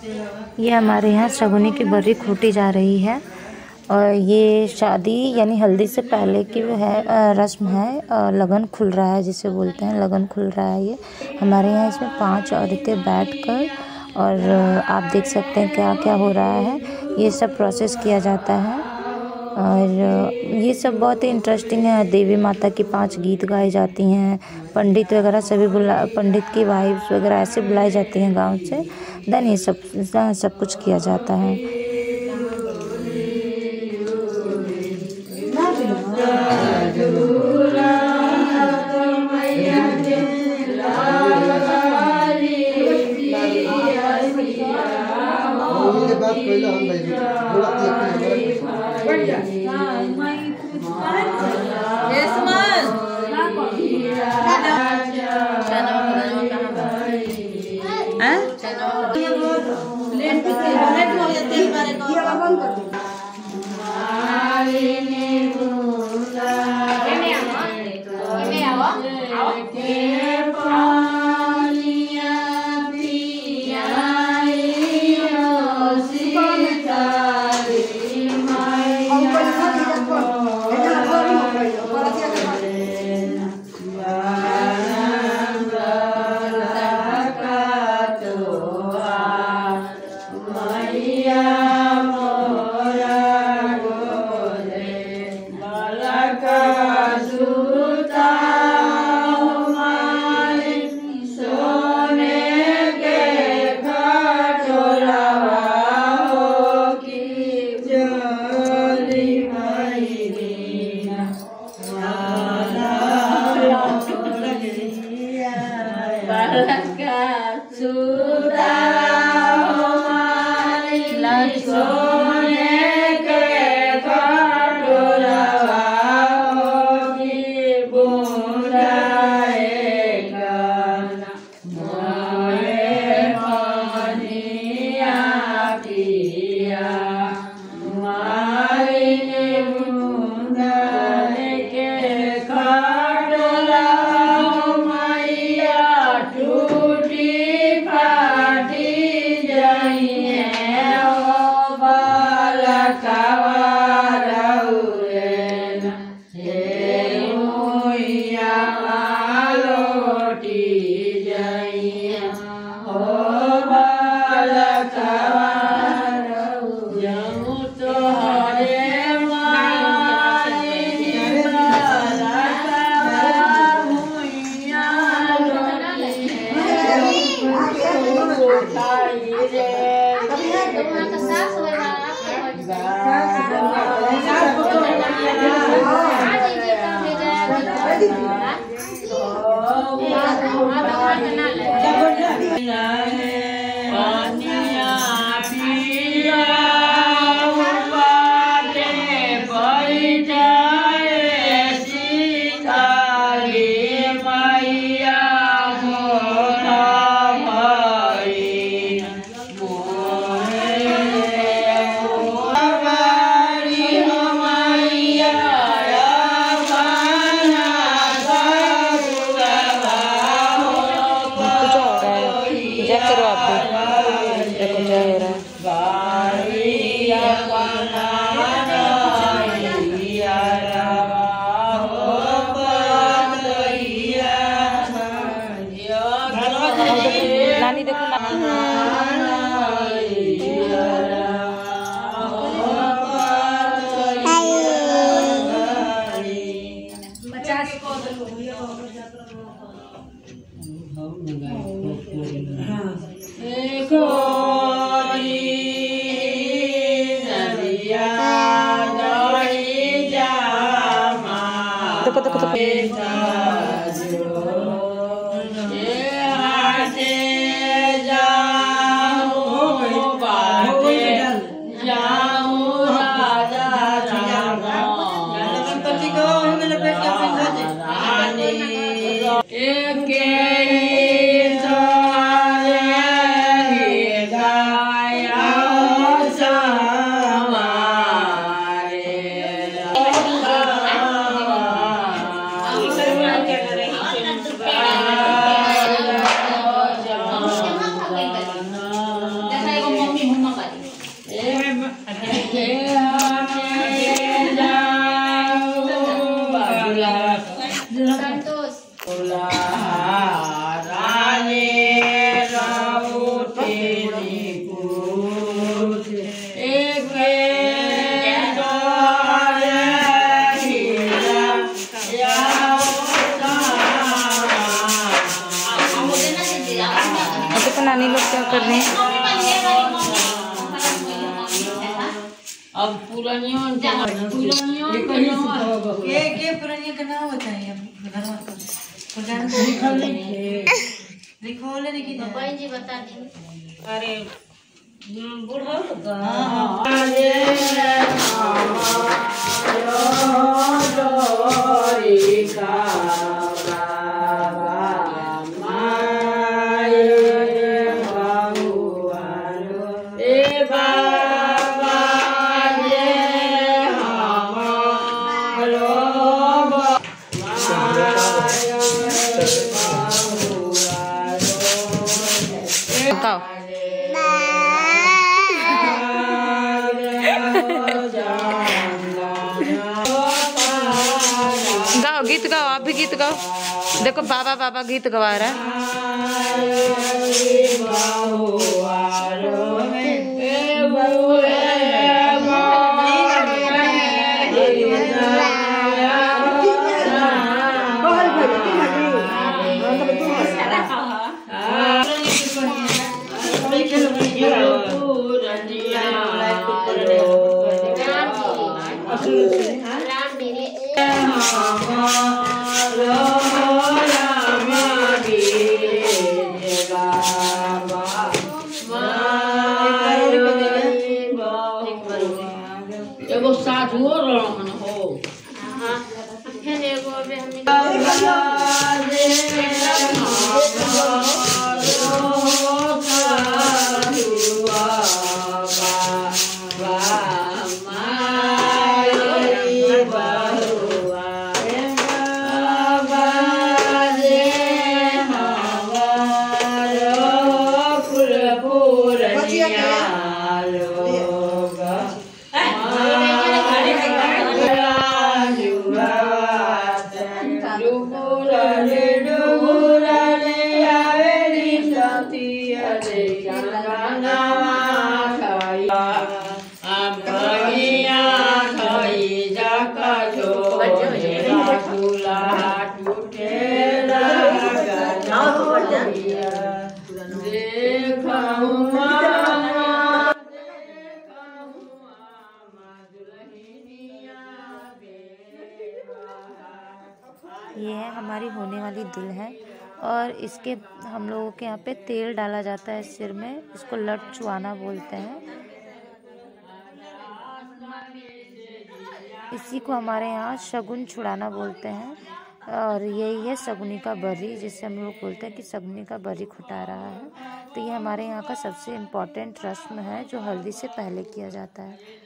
ये हमारे यहाँ शगुनी की बर्री खूटी जा रही है और ये शादी यानी हल्दी से पहले की वो है रस्म है। लगन खुल रहा है जिसे बोलते हैं, लगन खुल रहा है। ये हमारे यहाँ इसमें 5 औरतें बैठकर और आप देख सकते हैं क्या क्या हो रहा है। ये सब प्रोसेस किया जाता है और ये सब बहुत ही इंटरेस्टिंग है। देवी माता की 5 गीत गाई जाती हैं, पंडित वगैरह सभी पंडित की वाइफ्स वगैरह ऐसे बुलाई जाती हैं गांव से। देन ये सब कुछ किया जाता है। नानी देखो अब पुरानियों के नाम बताइए लिखो लेने की जी बता दी। अरे बूढ़ा गाओ गीत गाओ, आप भी गीत गाओ। देखो बाबा बाबा गीत गवा रहा एगो साधुओ रहन हो। ये है हमारी होने वाली दुल्हन और इसके हम लोगों के यहाँ पे तेल डाला जाता है सिर में, इसको लट चुआना बोलते हैं। इसी को हमारे यहाँ शगुन छुड़ाना बोलते हैं और यही है शगुनी का बर्री, जिससे हम लोग बोलते हैं कि शगुनी का बर्री खुटा रहा है। तो ये हमारे यहाँ का सबसे इम्पोर्टेंट रस्म है जो हल्दी से पहले किया जाता है।